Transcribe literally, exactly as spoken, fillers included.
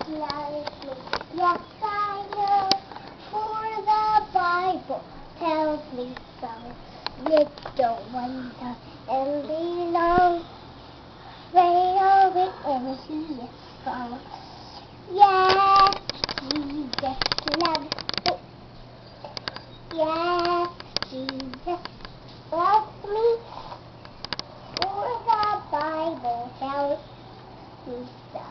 like me. Yes, I know, for the Bible tells me so. Little ones are and belong, they are with and he is strong. Yes, Jesus loves me. Yes, Jesus loves me, for the Bible tells me so.